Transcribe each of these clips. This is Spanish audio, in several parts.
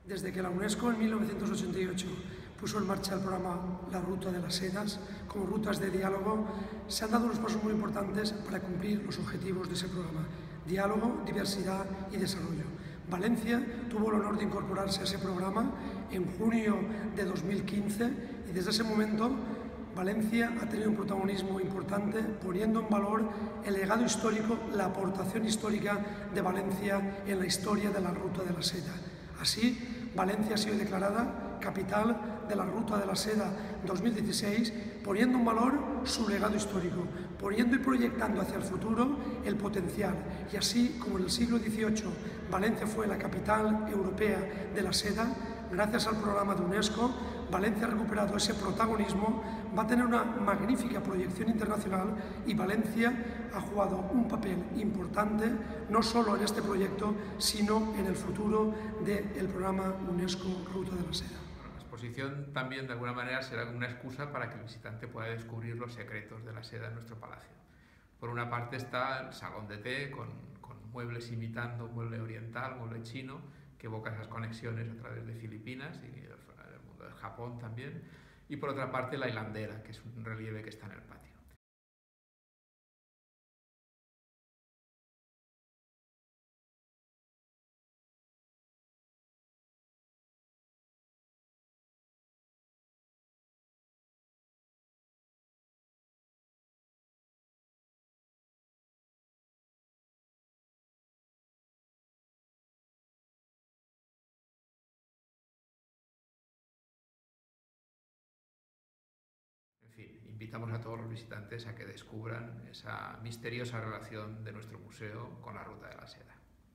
Desde que la UNESCO en 1988 puso en marcha el programa La Ruta de las Sedas como rutas de diálogo, se han dado unos pasos muy importantes para cumplir los objetivos de ese programa: diálogo, diversidad y desarrollo. Valencia tuvo el honor de incorporarse a ese programa en junio de 2015 y desde ese momento Valencia ha tenido un protagonismo importante, poniendo en valor el legado histórico, la aportación histórica de Valencia en la historia de la Ruta de la Seda. Así, Valencia ha sido declarada capital de la Ruta de la Seda 2016, poniendo en valor su legado histórico, poniendo y proyectando hacia el futuro el potencial. Y así como en el siglo XVIII Valencia fue la capital europea de la seda, gracias al programa de UNESCO, Valencia ha recuperado ese protagonismo, va a tener una magnífica proyección internacional y Valencia ha jugado un papel importante no solo en este proyecto, sino en el futuro del programa UNESCO Ruta de la Seda. La exposición también de alguna manera será una excusa para que el visitante pueda descubrir los secretos de la seda en nuestro palacio. Por una parte está el salón de té con muebles imitando mueble oriental, mueble chino, que evoca esas conexiones a través de Filipinas y el mundo de Japón también. Y por otra parte la hilandera, que es un relieve que está en el patio. En fin, invitamos a todos los visitantes a que descubran esa misteriosa relación de nuestro museo con la Ruta de la Seda.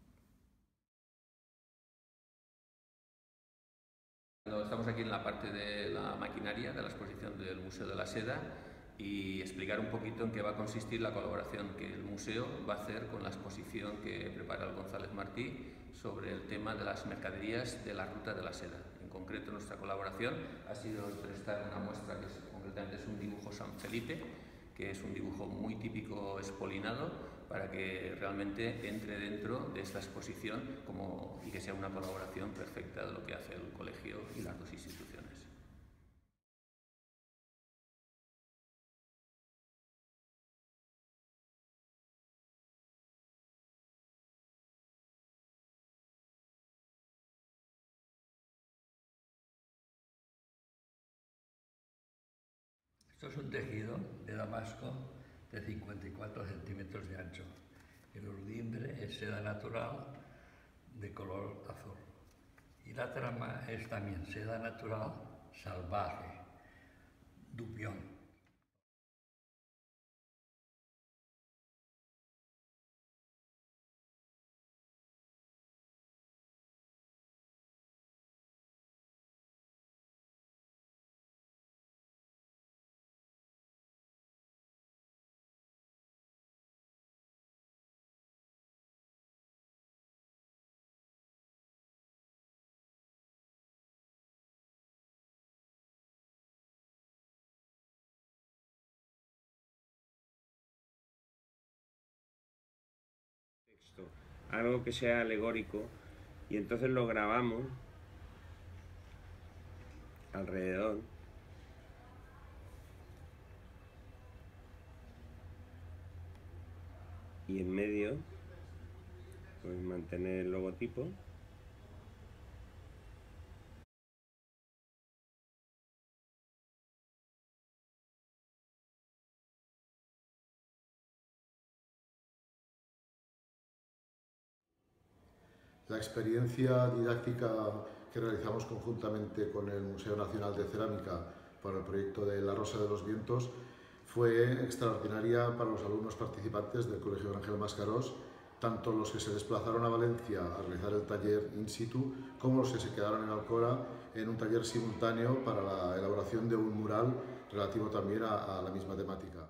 Estamos aquí en la parte de la maquinaria de la exposición del Museo de la Seda y explicar un poquito en qué va a consistir la colaboración que el museo va a hacer con la exposición que prepara el González Martí sobre el tema de las mercaderías de la Ruta de la Seda. En concreto, nuestra colaboración ha sido prestar una muestra que concretamente es un dibujo San Felipe, que es un dibujo muy típico espolinado, para que realmente entre dentro de esta exposición y que sea una colaboración perfecta de lo que hace el colegio y las dos instituciones. Esto es un tejido de damasco de 54 centímetros de ancho. El urdimbre es seda natural de color azul. Y la trama es también seda natural salvaje, dupión. Algo que sea alegórico, y entonces lo grabamos alrededor y en medio pues mantener el logotipo. La experiencia didáctica que realizamos conjuntamente con el Museo Nacional de Cerámica para el proyecto de La Rosa de los Vientos fue extraordinaria para los alumnos participantes del Colegio Ángel Mascarós, tanto los que se desplazaron a Valencia a realizar el taller in situ como los que se quedaron en Alcora en un taller simultáneo para la elaboración de un mural relativo también a la misma temática.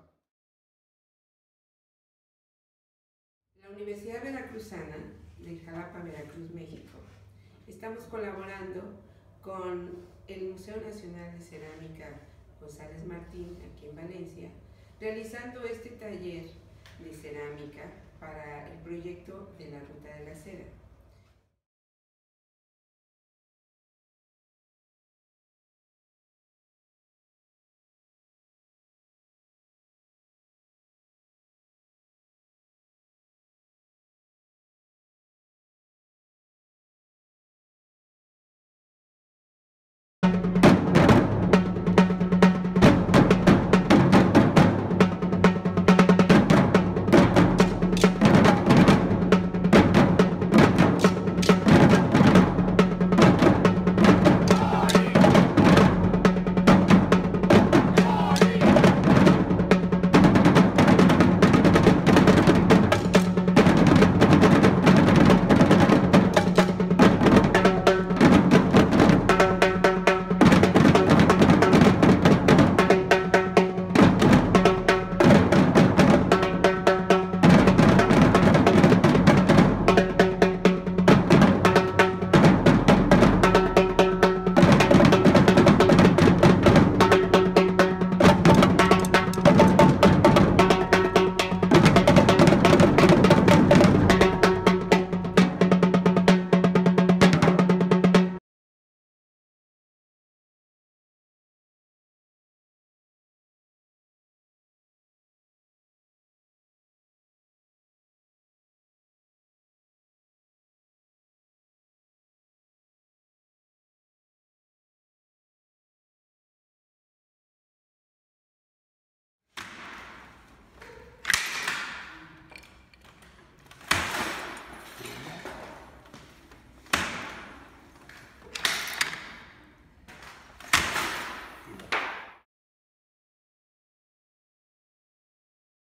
La Universidad Veracruzana de Jalapa, Veracruz, México, estamos colaborando con el Museo Nacional de Cerámica González Martín, aquí en Valencia, realizando este taller de cerámica para el proyecto de la Ruta de la Seda.